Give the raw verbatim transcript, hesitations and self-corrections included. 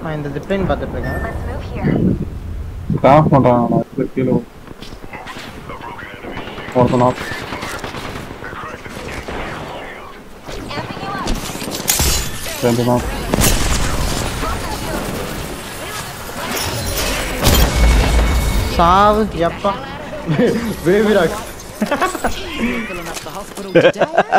நான் இந்த zipline பார்த்துட்டு இருக்கேன். ஸ்டாப் பண்றாங்க நான் கீழ ஒருத்தனா ரெண்டு நாள் சாவு எப்பா பேபி ராக்